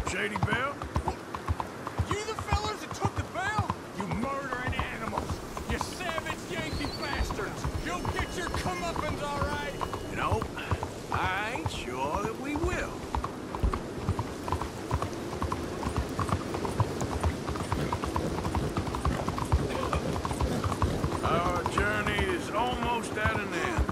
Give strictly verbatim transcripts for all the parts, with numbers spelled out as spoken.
Shady Belle? You the fellas that took the bell? You murdering animals! You savage Yankee bastards! You'll get your comeuppance, all right? You know, I ain't sure that we will. Our journey is almost at an end.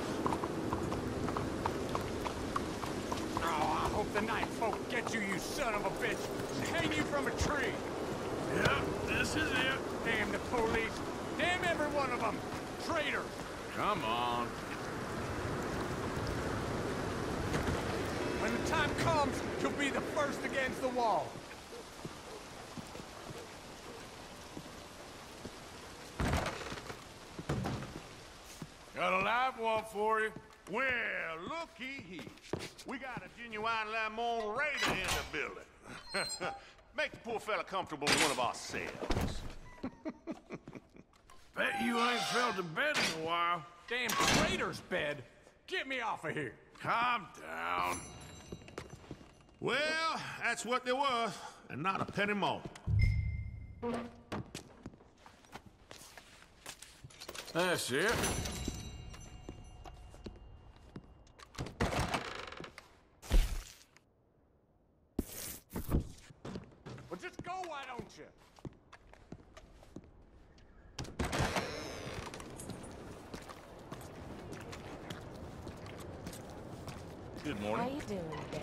Oh, I hope the night folk get you, you son of a bitch, and hang you from a tree. Yeah, this is it. Damn the police. Damn every one of them. Traitor. Come on. When the time comes, you'll be the first against the wall. Got a live one for you. Well, looky here. We got a genuine Lamont Raider in the building. Make the poor fella comfortable in one of our cells. Bet you ain't felt a bed in a while. Damn traitor's bed. Get me off of here. Calm down. Well, that's what there was, and not a penny more. That's it. Well, just go, why don't you? Good morning. How you doing today?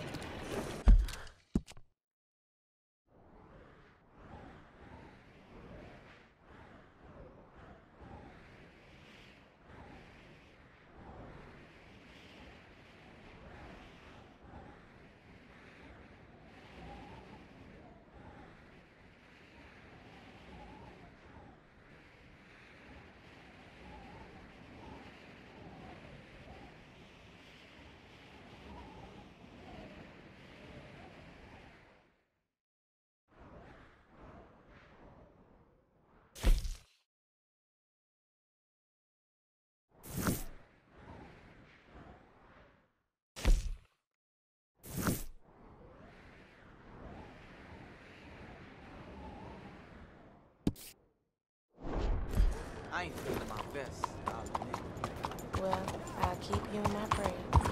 I ain't feeling my best, I'll admit. Well, I'll keep you in my prayers.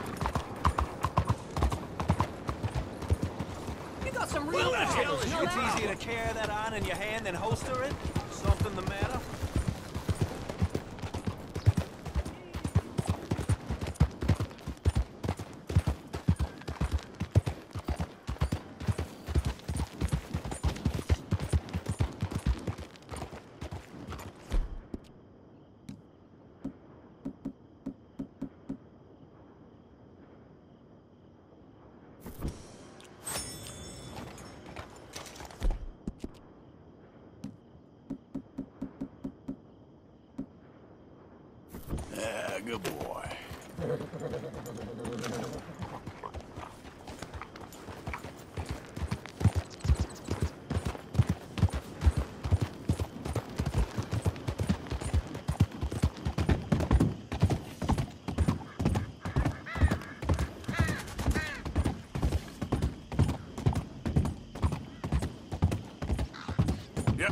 You got some real Well, the hell problems. is You know your it's problem? easier to carry that on in your hand than holster it? Something the matter? Yeah, good boy. Yep.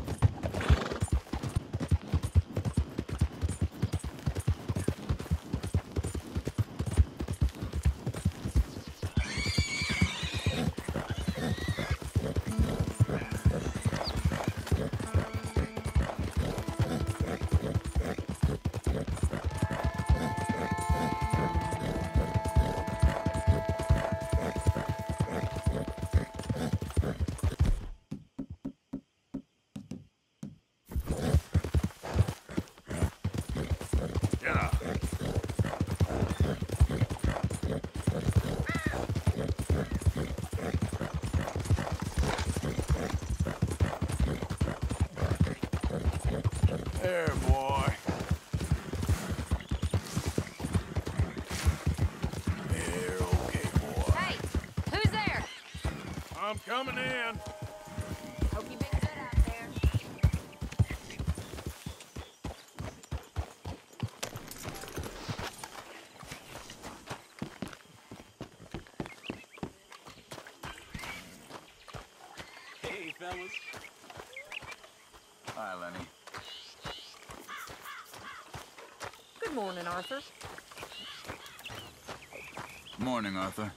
Get up. There, boy. There, okay, boy. Hey, who's there? I'm coming in. Hope you've been good out there. fellas. Hi, Lenny. Good morning, Arthur. Morning, Arthur.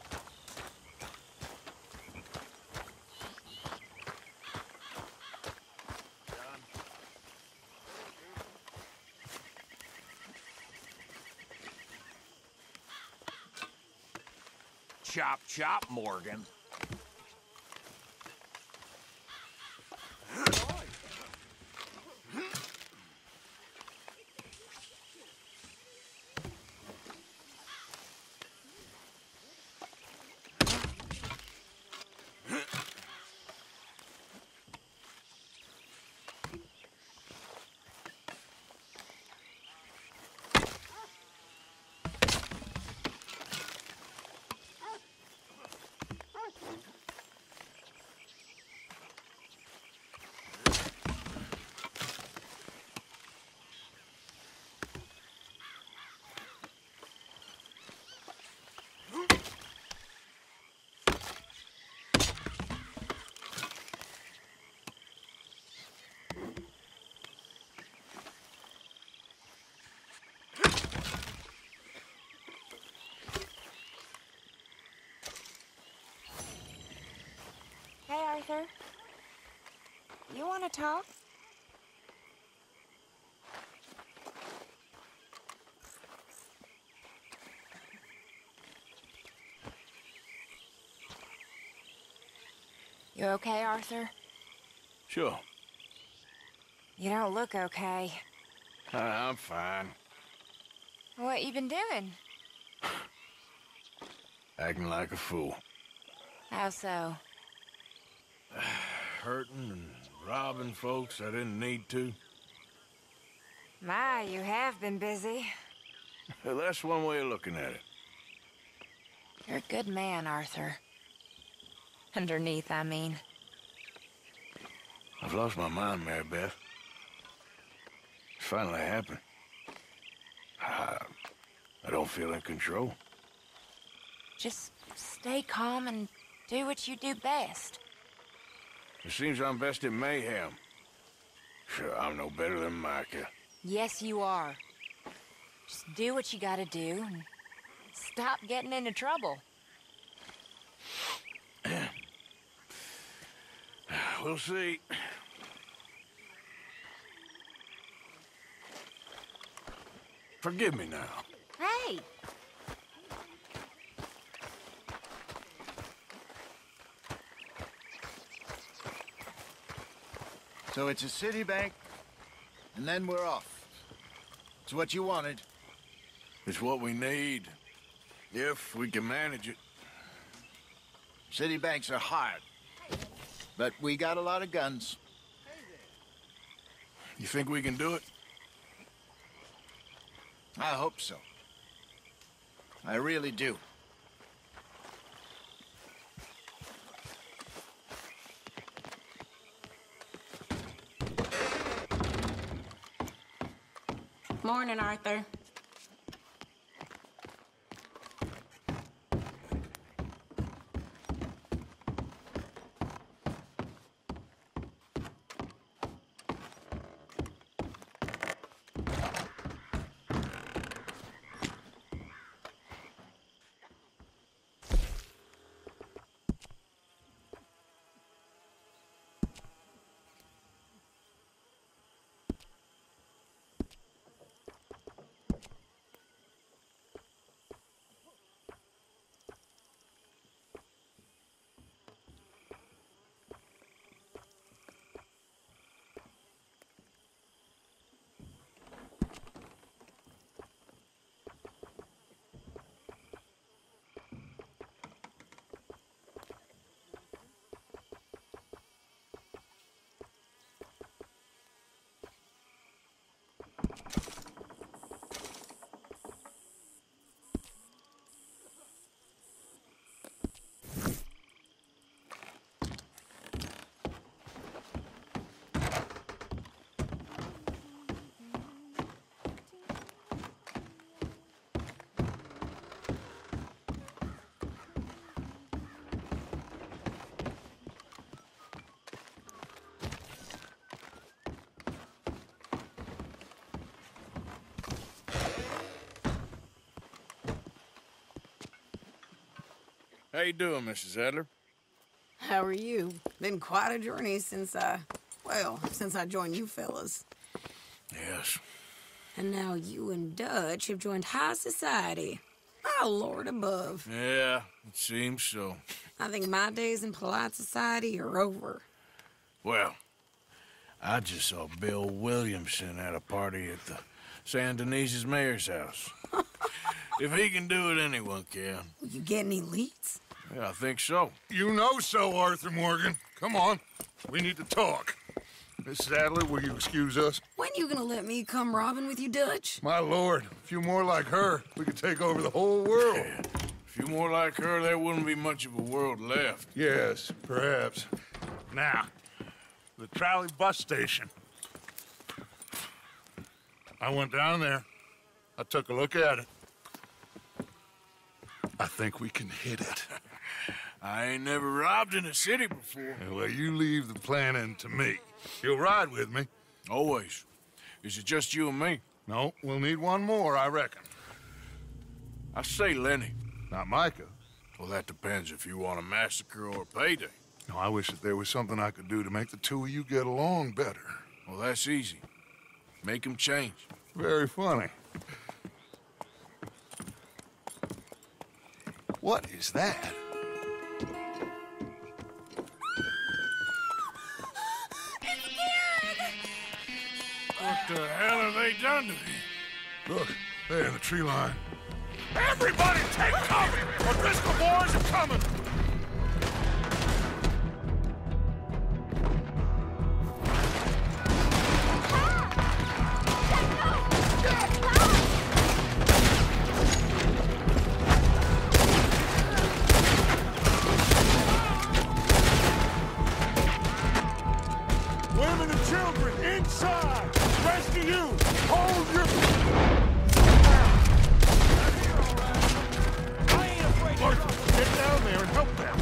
Chop, chop, Morgan. Hey, Arthur. You want to talk? You okay, Arthur? Sure. You don't look okay. Uh, I'm fine. What you been doing? Acting like a fool. How so? Hurting and robbing folks I didn't need to. My, you have been busy. Well, that's one way of looking at it. You're a good man, Arthur. Underneath, I mean. I've lost my mind, Mary Beth. It's finally happened. I, I don't feel in control. Just stay calm and do what you do best. It seems I'm best in mayhem. Sure, I'm no better than Micah. Yes, you are. Just do what you gotta do and stop getting into trouble. We'll see. Forgive me now. Hey! So it's a city bank, and then we're off. It's what you wanted. It's what we need. If we can manage it. City banks are hard, but we got a lot of guns. You think we can do it? I hope so. I really do. Morning, Arthur. How you doing, Missus Adler? How are you? Been quite a journey since I, well, since I joined you fellas. Yes. And now you and Dutch have joined high society. Oh, Lord above. Yeah, it seems so. I think my days in polite society are over. Well, I just saw Bill Williamson at a party at the San Denise's mayor's house. If he can do it, anyone can. You get any leads? Yeah, I think so. You know so, Arthur Morgan. Come on, we need to talk. Missus Adler, will you excuse us? When you gonna let me come robbing with you, Dutch? My lord, a few more like her, we could take over the whole world. Yeah. A few more like her, there wouldn't be much of a world left. Yes, perhaps. Now, the trolley bus station. I went down there. I took a look at it. I think we can hit it. I ain't never robbed in a city before. Well, you leave the planning to me. You'll ride with me. Always. Is it just you and me? No, we'll need one more, I reckon. I say Lenny. Not Micah. Well, that depends if you want a massacre or a payday. No, I wish that there was something I could do to make the two of you get along better. Well, that's easy. Make him change. Very funny. What is that? What the hell have they done to me? Look, there in the tree line. Everybody take cover! O'Driscoll boys are coming! Women and children, inside! Rest of you, hold your... I ain't afraid Arthur, get down there and help them.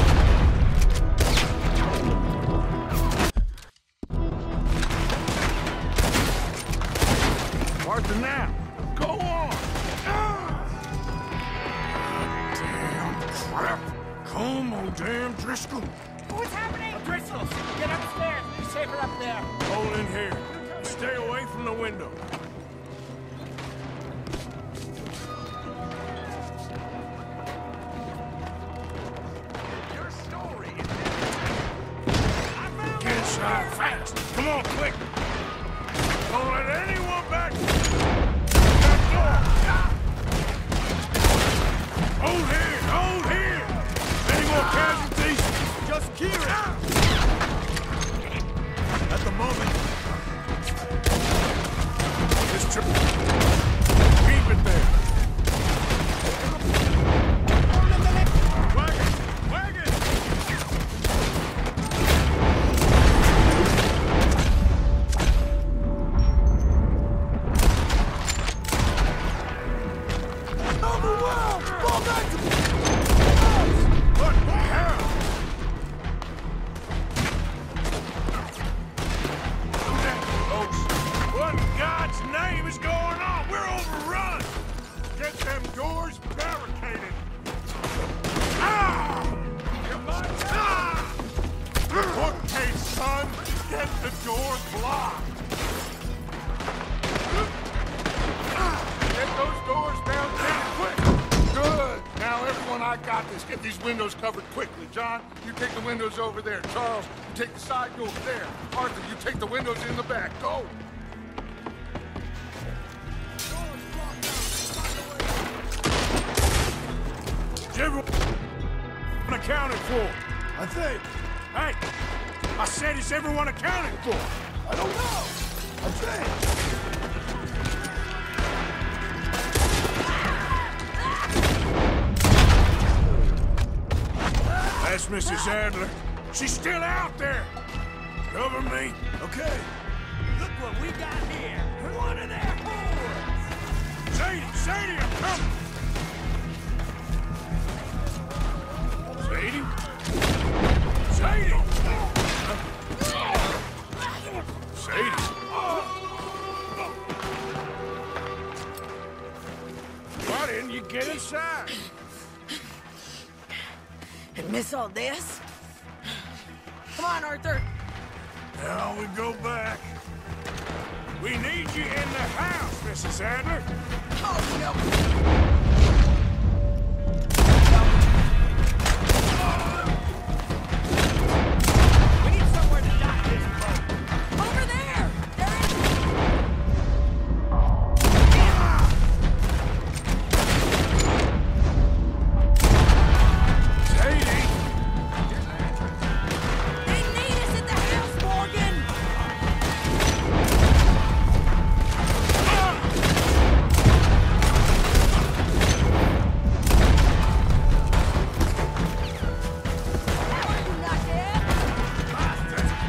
Arthur, now! Go on! Damn crap. Come on, damn Driscoll. What's happening? Driscoll, get upstairs. Be safer up there. Hold in here. Stay away from the window. Your story is... Get inside fast. Come on, quick. Don't let anyone back. That door. Hold here. Hold here. Any more casualties? Just keep it! At the moment... This trip. Keep it there. Wagon! Wagon! Overwhelmed! Fall back to... What the hell? Folks, what in God's name is going on? We're overrun! Get them doors barricaded! Ah! Ah! Okay, son, get the door blocked! Get those doors barricaded quick! Good! Now, everyone, I got this. Get these windows covered quickly. John, you take the windows over there. Charles, you take the side door there. Arthur, you take the windows in the back. Go! Is everyone accounted for? I think. Hey, I said, is everyone accounted for? I don't know. I think. That's Missus Adler. She's still out there. Cover me. Okay. Look what we got here. One of their hordes. Sadie, Sadie, I'm coming. Sadie? Sadie! Sadie? Why didn't you get inside? Miss all this? Come on, Arthur. Now we go back. We need you in the house, Missus Adler. Oh, no. We need somewhere to dock this boat. Over there! There is... Sadie! They need us at the house, Morgan! How are you not dead?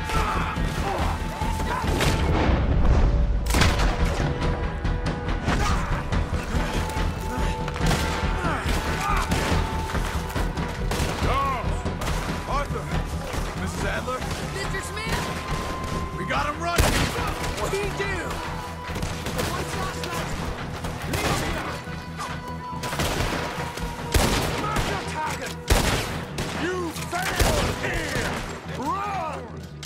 Charles! Arthur! Missus Adler? Mister Smith! We got him running! What do you do? You failed here! Run!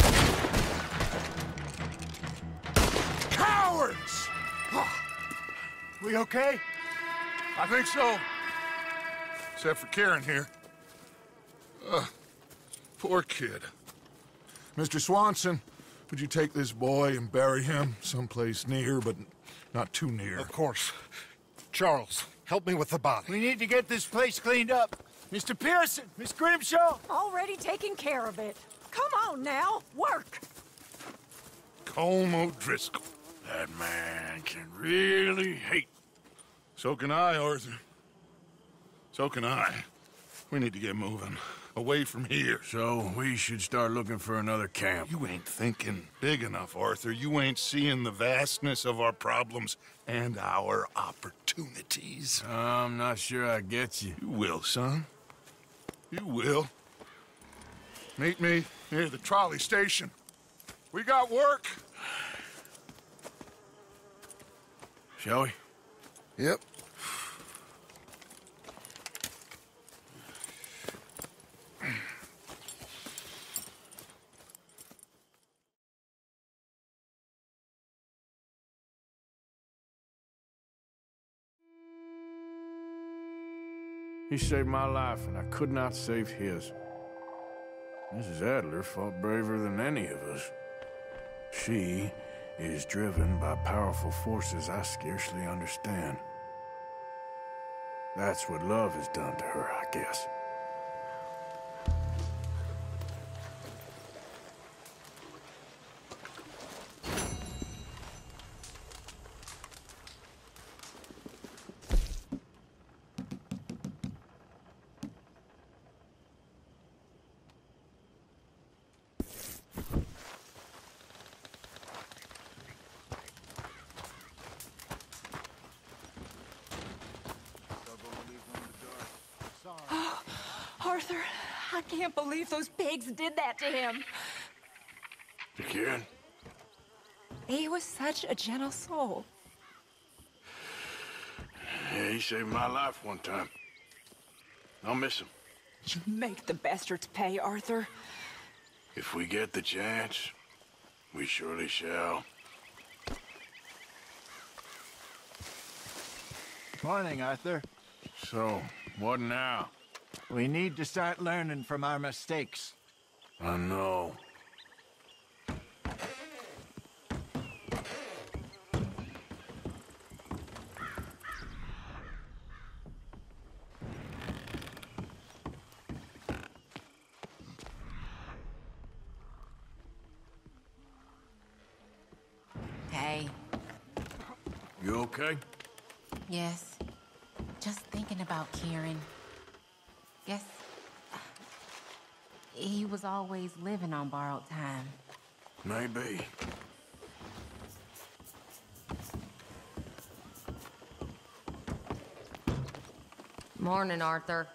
Cowards! We okay? I think so. Except for Karen here. Uh, poor kid. Mister Swanson, would you take this boy and bury him someplace near, but not too near? Of course. Charles, help me with the body. We need to get this place cleaned up. Mister Pearson, Miss Grimshaw. Already taking care of it. Come on now, work. Colm O'Driscoll. That man can really hate. So can I, Arthur. So can I. We need to get moving. Away from here. So we should start looking for another camp. You ain't thinking big enough, Arthur. You ain't seeing the vastness of our problems and our opportunities. I'm not sure I get you. You will, son. You will. Meet me near the trolley station. We got work. Shall we? Yep. He saved my life, and I could not save his. Missus Adler fought braver than any of us. She is driven by powerful forces I scarcely understand. That's what love has done to her, I guess. Arthur, I can't believe those pigs did that to him. You kid? He was such a gentle soul. Yeah, he saved my life one time. I'll miss him. You make the bastards pay, Arthur. If we get the chance, we surely shall. Morning, Arthur. So, what now? We need to start learning from our mistakes. I know. Hey. You okay? Yes. Just thinking about Kieran. Guess he was always living on borrowed time. Maybe. Morning, Arthur.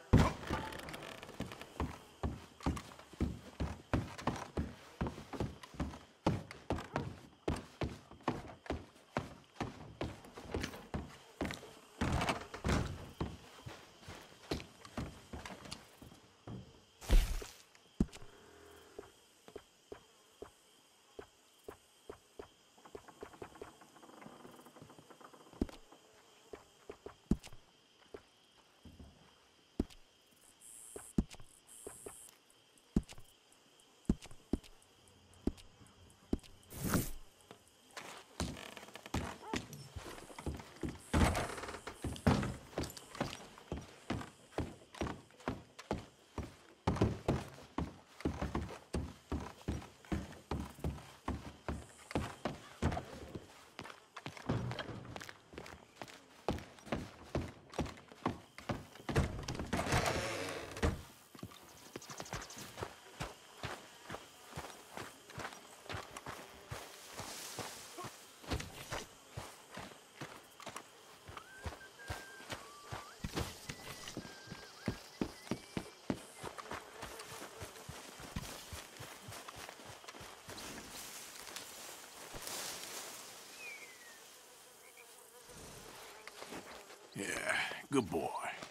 Yeah, good boy.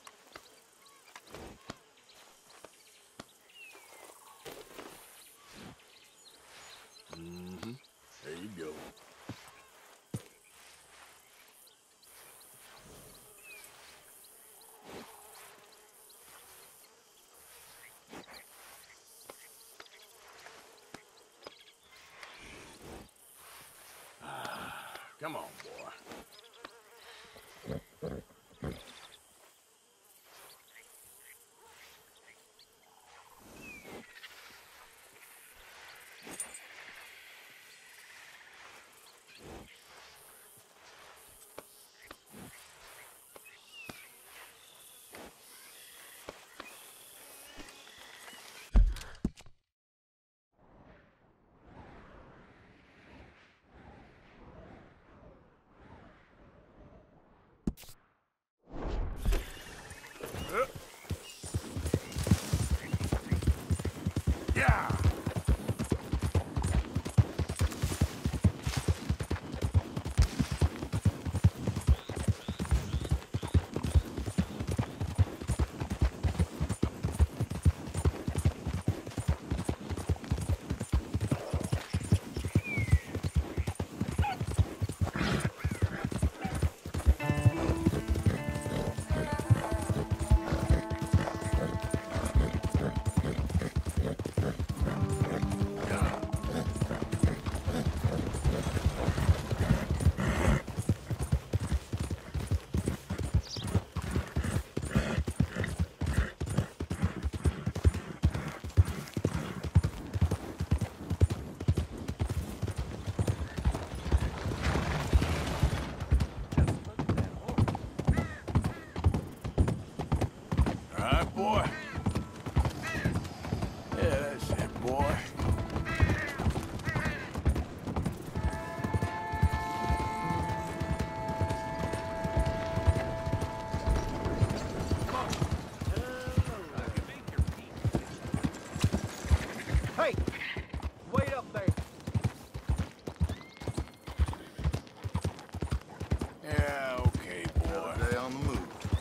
Mm-hmm. There you go. Come on, boy. Yeah! Boy. Yeah, that's it, boy. Hey! Wait up there! Yeah, okay, boy. Stay on the move.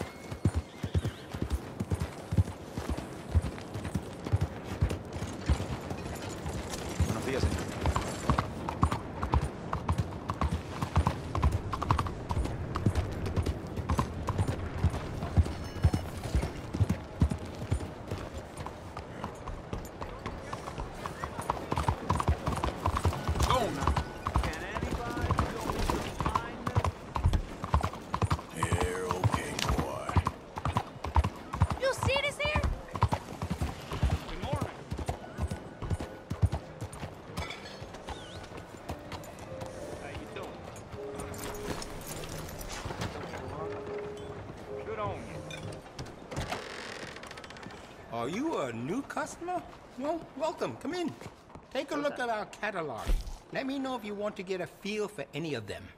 Are you a new customer? Well, welcome. Come in. Take a look at our catalog. Let me know if you want to get a feel for any of them.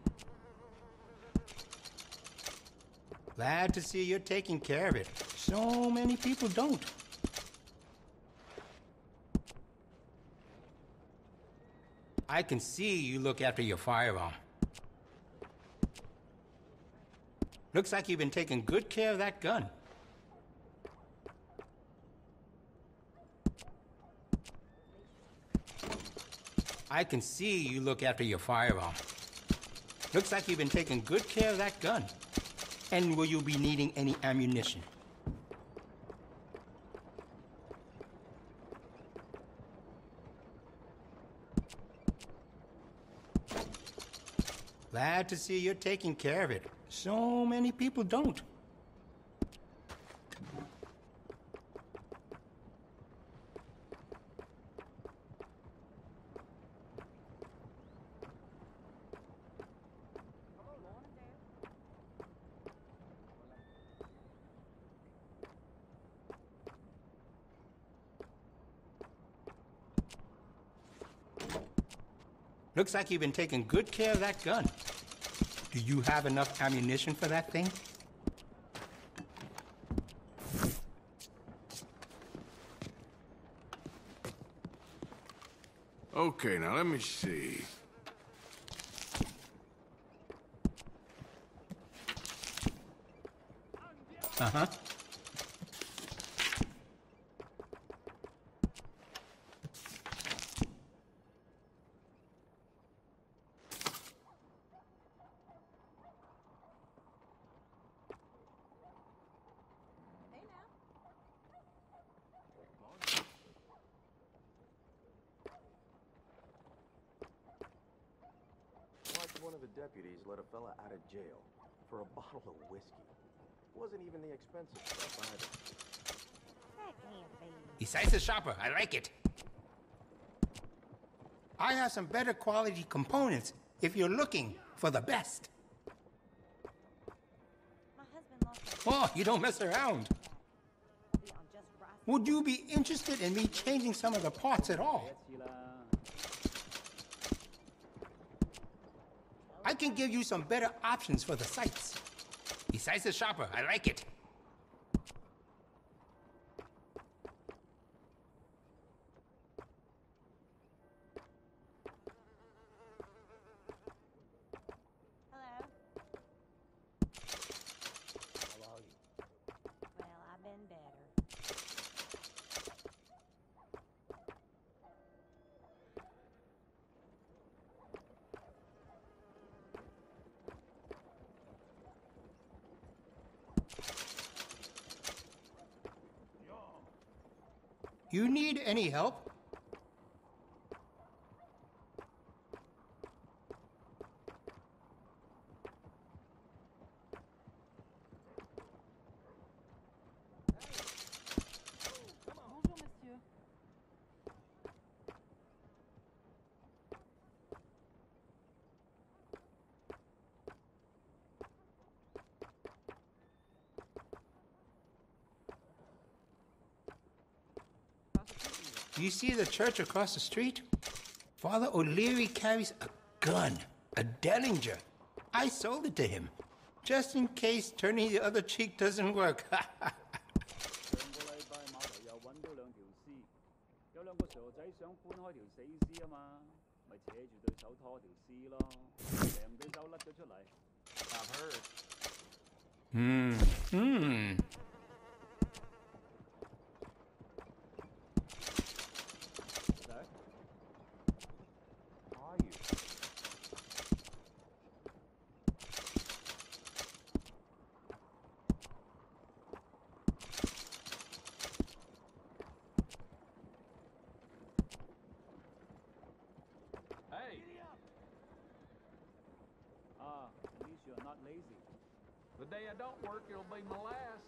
Glad to see you're taking care of it. So many people don't. I can see you look after your firearm. Looks like you've been taking good care of that gun. I can see you look after your firearm. Looks like you've been taking good care of that gun. And will you be needing any ammunition? Glad to see you're taking care of it. So many people don't. Looks like you've been taking good care of that gun. Do you have enough ammunition for that thing? Okay, now let me see. Uh-huh. One of the deputies let a fella out of jail for a bottle of whiskey. Wasn't even the expensive stuff either. That can't be. Decisive shopper, I like it. I have some better quality components if you're looking for the best. My husband lost a Oh, you don't mess around. Would you be interested in me changing some of the parts at all? I can give you some better options for the sights. Decisive shopper, I like it. Hello? How are you? Well, I've been better. You need any help? Bonjour, monsieur. Do you see the church across the street? Father O'Leary carries a gun, a Dellinger. I sold it to him, just in case turning the other cheek doesn't work. Hmm. Hmm. Hey! Ah, at least you're not lazy. The day I don't work, it'll be my last.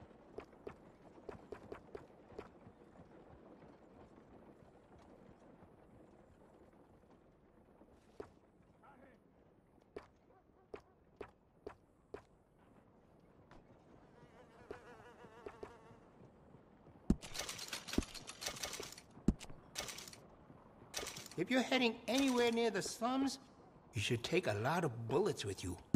If you're heading anywhere near the slums, you should take a lot of bullets with you.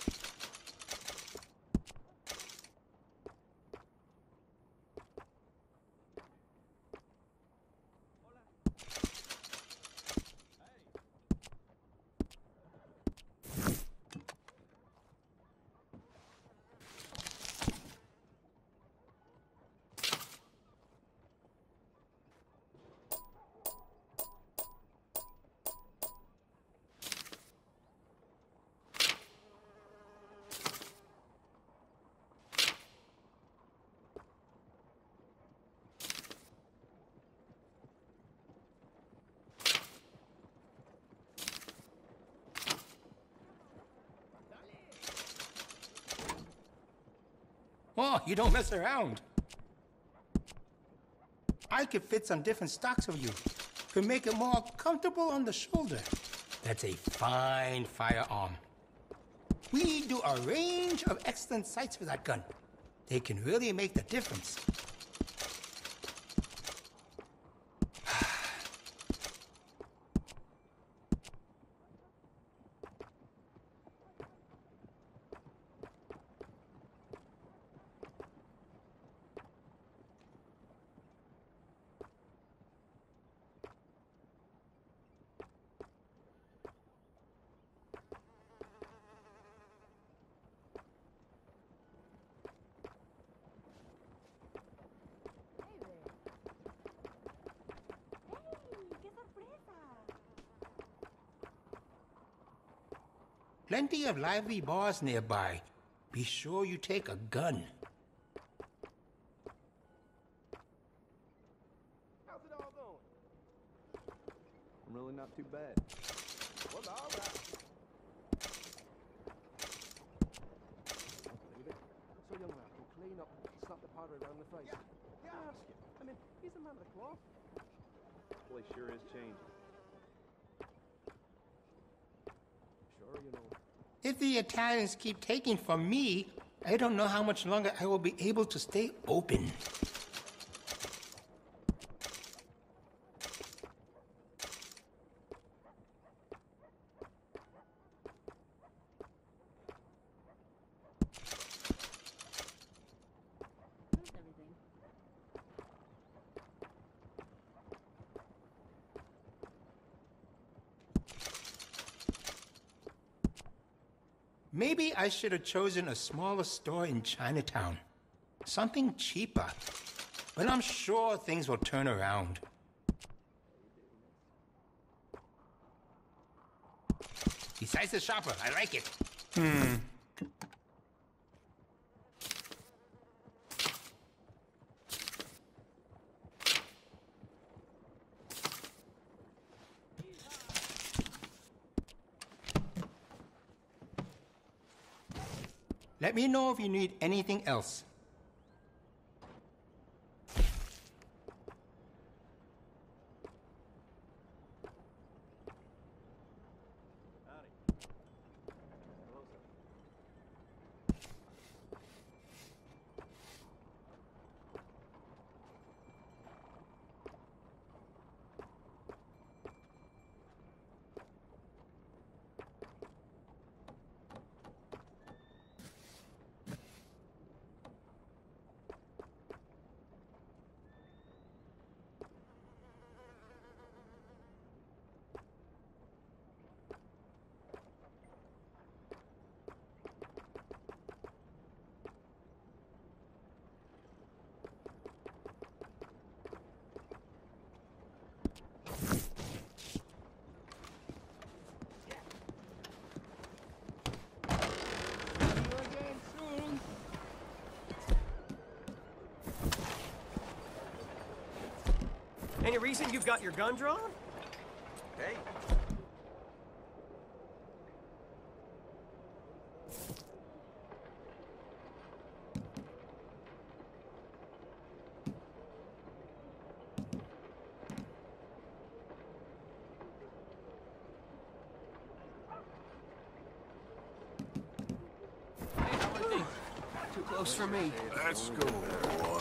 Oh, you don't mess around. I could fit some different stocks of you. Could make it more comfortable on the shoulder. That's a fine firearm. We do a range of excellent sights for that gun. They can really make the difference. plenty of lively bars nearby. Be sure you take a gun. How's it all going? I'm really not too bad. Well, all right. So, young lad, we'll clean up and slap the powder around the face. Yeah, yeah. Ask him. I mean, he's a man of the cloth. Place sure is changing. Sure, you know. If the Italians keep taking from me, I don't know how much longer I will be able to stay open. Maybe I should have chosen a smaller store in Chinatown. Something cheaper. But I'm sure things will turn around. Besides the shopper, I like it. Hmm. Let me know if you need anything else. Any reason you've got your gun drawn? Hey. Hey, how are things? Too close for me. Let's go, boy.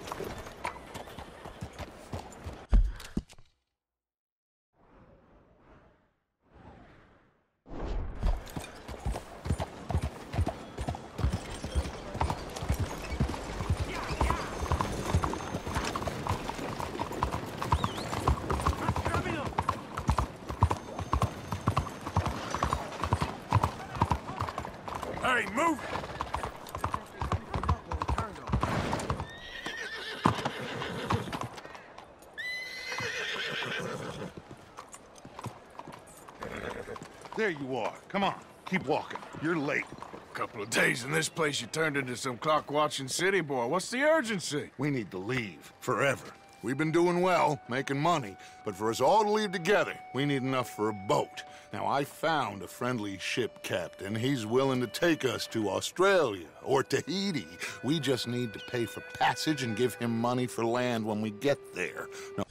Hey, move it! There you are. Come on, keep walking. You're late. Couple of days in this place, you turned into some clock-watching city boy. What's the urgency? We need to leave. Forever. We've been doing well, making money, but for us all to leave together, we need enough for a boat. Now, I found a friendly ship captain. He's willing to take us to Australia or Tahiti. We just need to pay for passage and give him money for land when we get there. Now,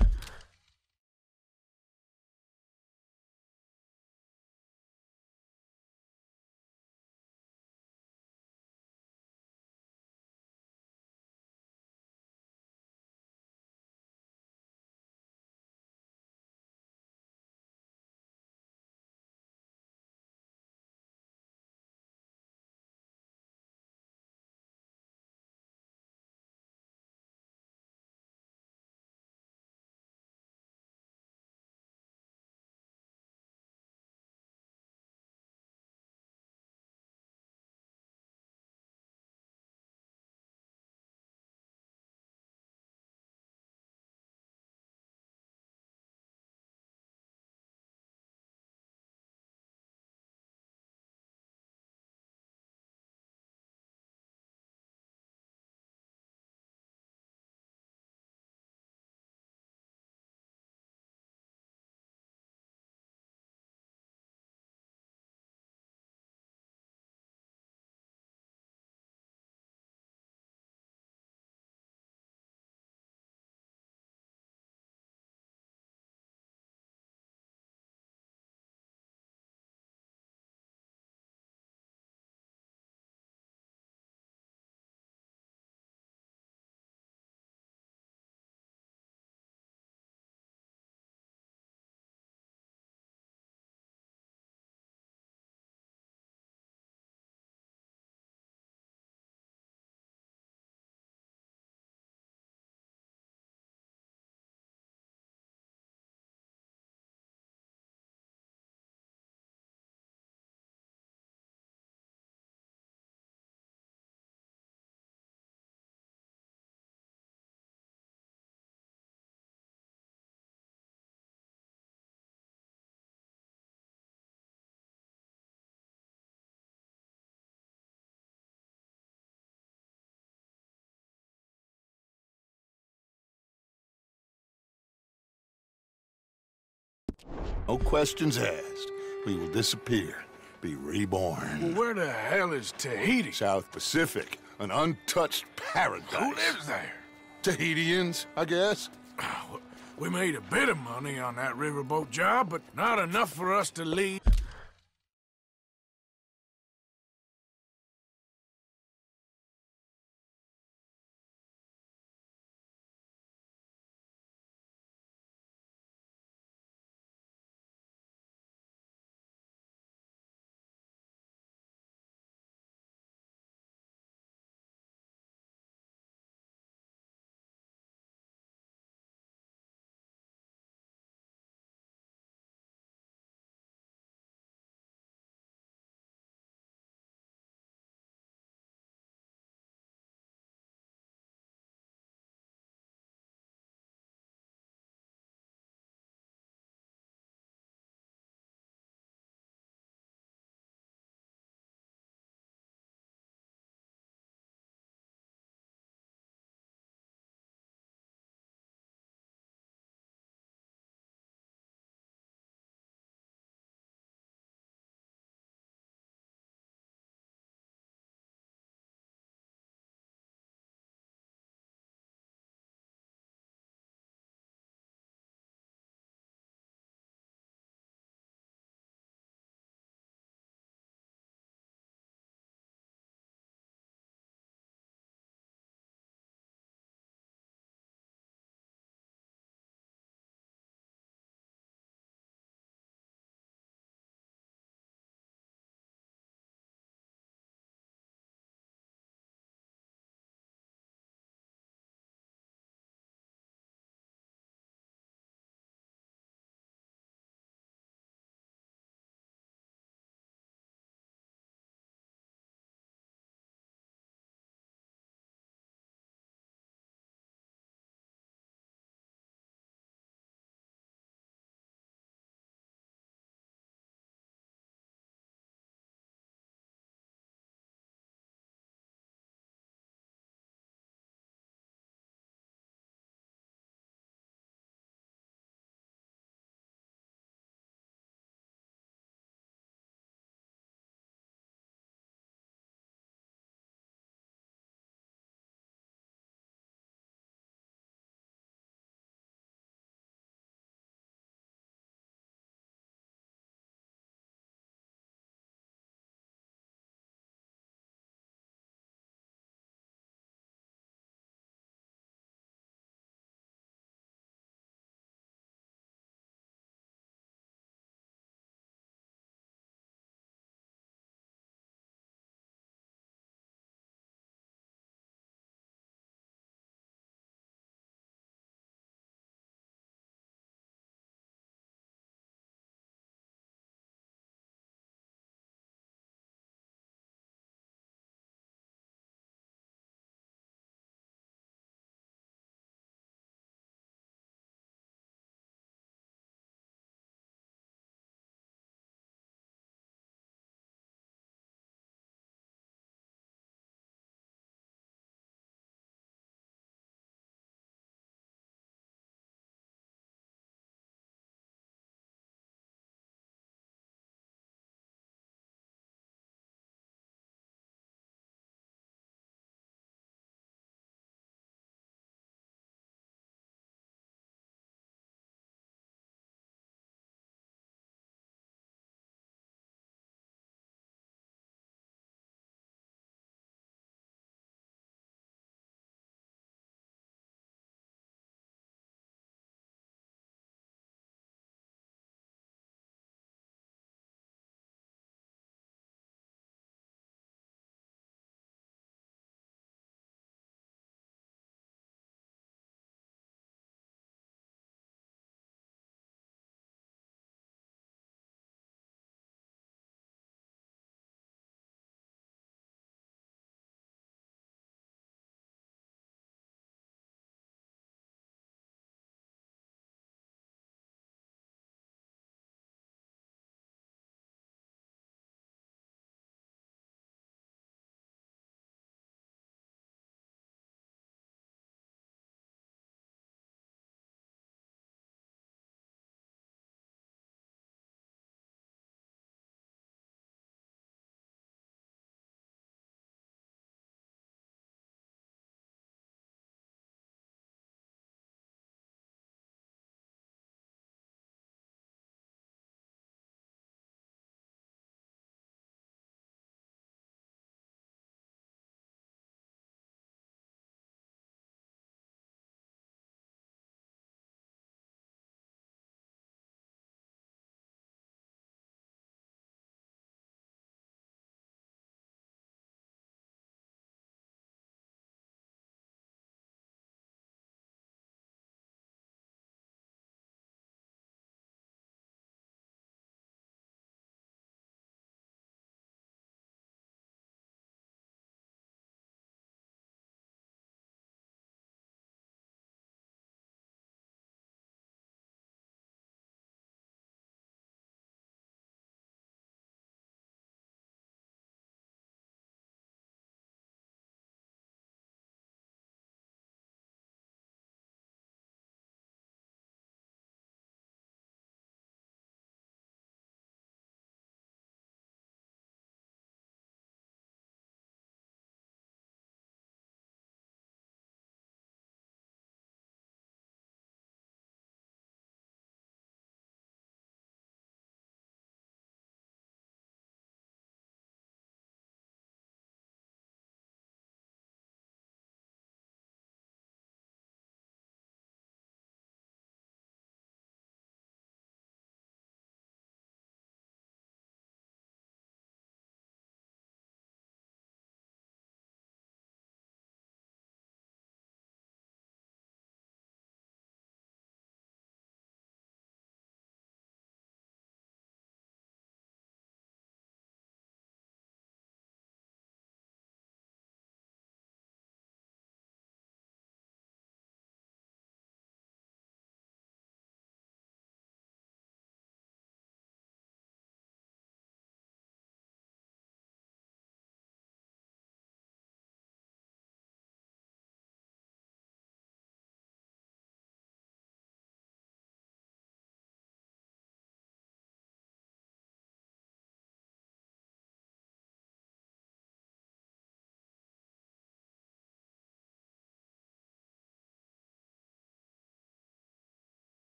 No questions asked. We will disappear, be reborn. Well, where the hell is Tahiti? South Pacific, an untouched paradise. Who lives there? Tahitians, I guess. We made a bit of money on that riverboat job, but not enough for us to leave.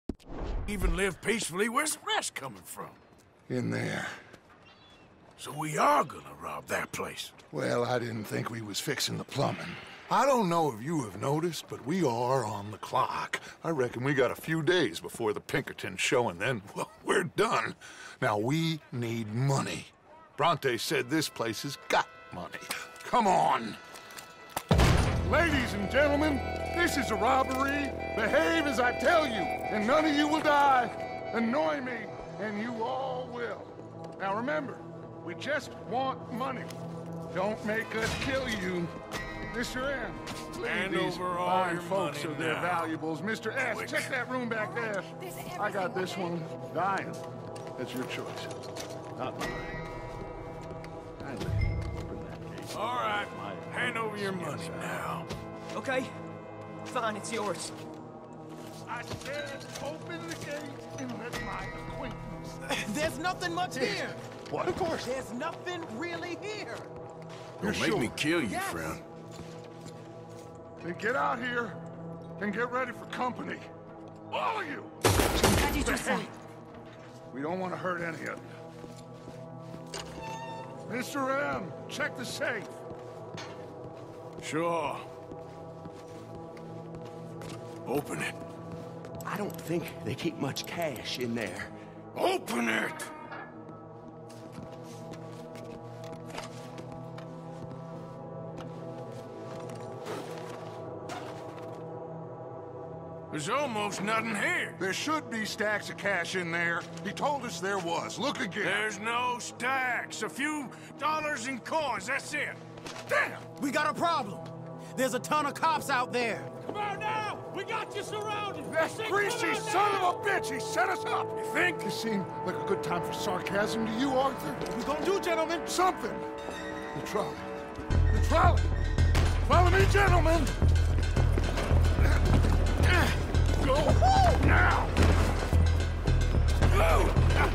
even live peacefully. Where's the rest coming from? In there. So we are gonna rob that place. Well, I didn't think we was fixing the plumbing. I don't know if you have noticed, but we are on the clock. I reckon we got a few days before the Pinkertons show, and then, well, we're done. Now, we need money. Bronte said this place has got money. Come on. Ladies and gentlemen, this is a robbery. Behave as I tell you, and none of you will die. Annoy me, and you all will. Now remember, we just want money. Don't make us kill you. Mister M, Hand leave these over all fine your folks money of their now. valuables. Mister S, Quick. check that room back there. I got this one dying. That's your choice. Not mine. Kindly open that case. All right, hand over your money now. Okay. Fine, it's yours. I said open the gate and let my acquaintance. There's nothing much here. What? Of course. There's nothing really here. Don't You're make me sure? kill you, Yes. friend. Then get out here and get ready for company. All of you! How did you say? We don't want to hurt any of you. Mister M, check the safe. Sure. Open it. I don't think they keep much cash in there. Open it! There's almost nothing here. There should be stacks of cash in there. He told us there was. Look again. There's no stacks. A few dollars in coins, that's it. Damn! We got a problem. There's a ton of cops out there. Come on now! We got you surrounded! That Say, greasy come on son now! of a bitch! He set us up! You think? This seemed like a good time for sarcasm to you, Arthur? What we gonna do, gentlemen? Something! The trolley. The trolley! Follow me, gentlemen! Go now! Go!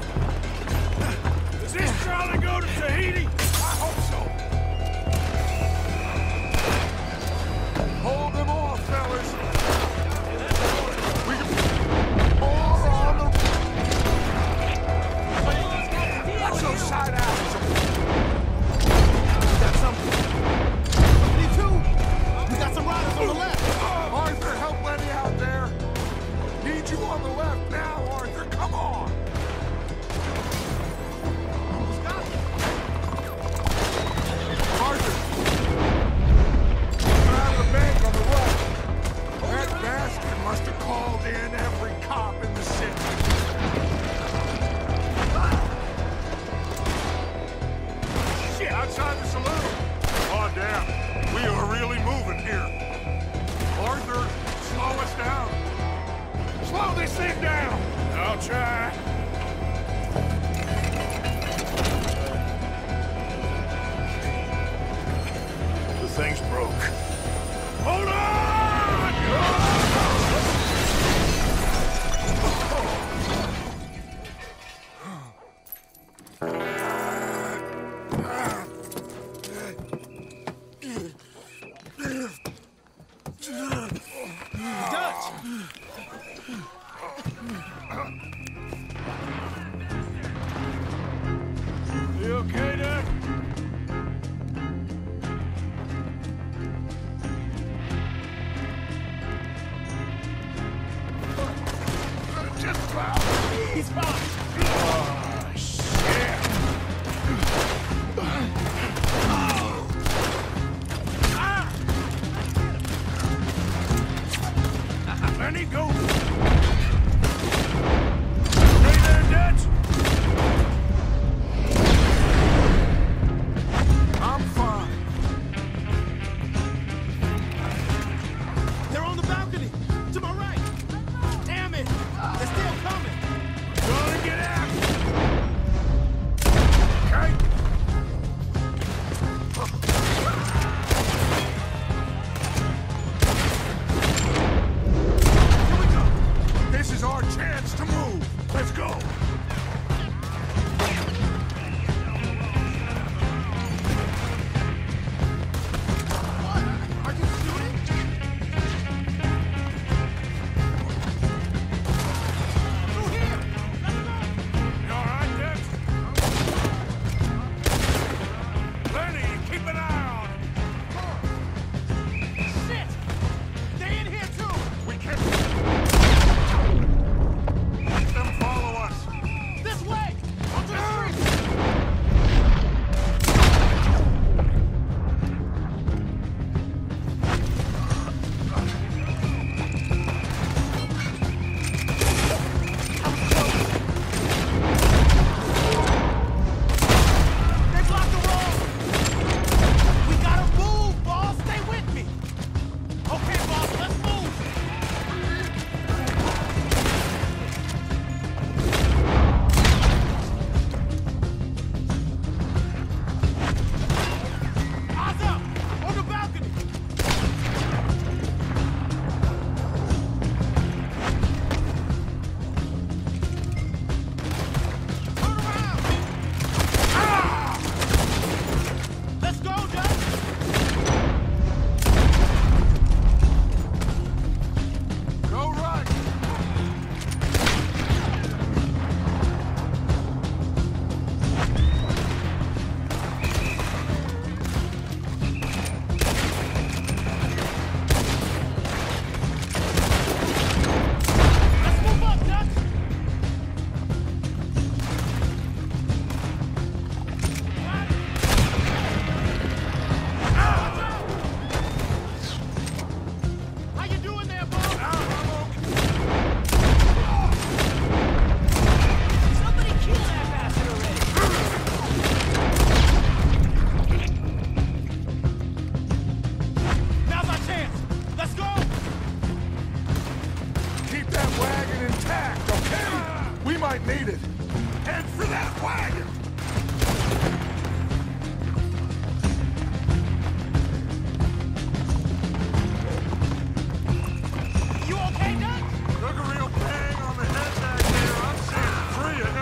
Does this trolley go to Tahiti? I hope so! Hold them off, fellas! We can... More on the... Watch those side alleys! We got something. Me too! We got some riders on the left! Arthur, help Lenny out there! Need you on the left now, Arthur! Come on!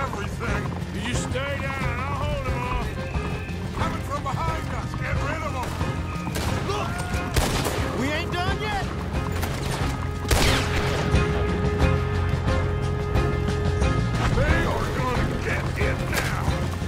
everything. You just stay down and I'll hold him off. Coming from behind us. Get rid of them. Look! We ain't done yet! They are gonna get it now.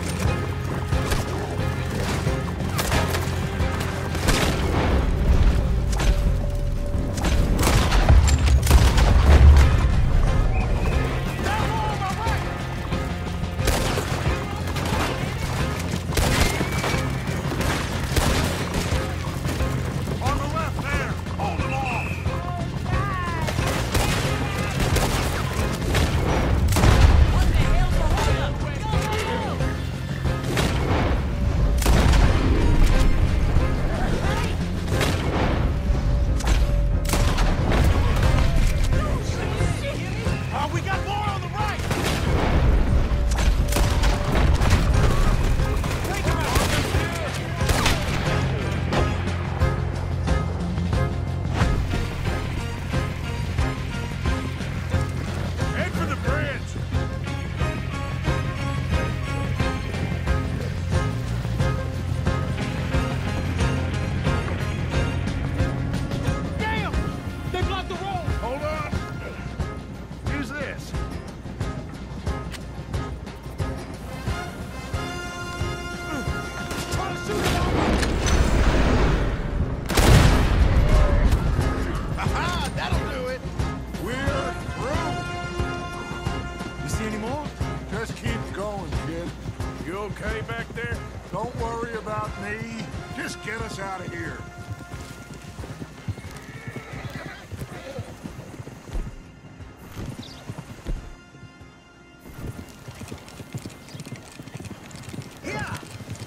Okay back there? Don't worry about me. Just get us out of here. Yeah!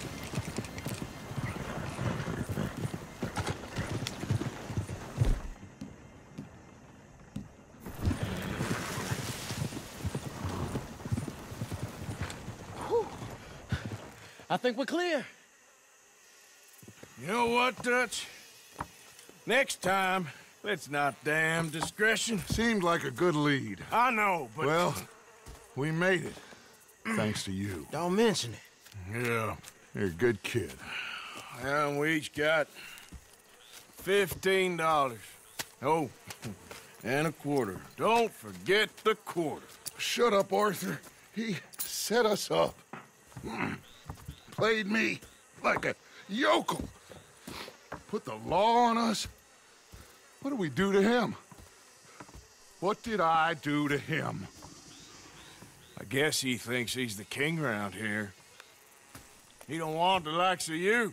I think we're clear. You know what, Dutch? Next time, let's not damn discretion. Seemed like a good lead. I know, but... Well, we made it. Thanks to you. Don't mention it. Yeah. You're a good kid. And we each got fifteen dollars. Oh, and a quarter. Don't forget the quarter. Shut up, Arthur. He set us up. Played me like a yokel. Put the law on us. What did we do to him? What did I do to him? I guess he thinks he's the king around here. He don't want the likes of you.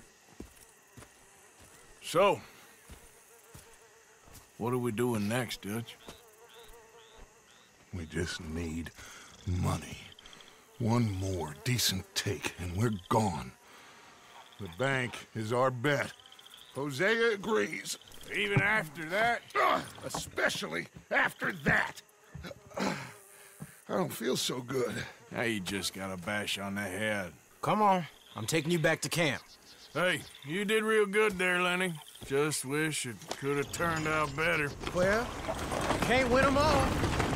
So, what are we doing next, Dutch? We just need money. One more decent take, and we're gone. The bank is our bet. Hosea agrees. Even after that? Uh, especially after that. Uh, I don't feel so good. Now you just got a bash on the head. Come on. I'm taking you back to camp. Hey, you did real good there, Lenny. Just wish it could have turned out better. Well, can't win them all.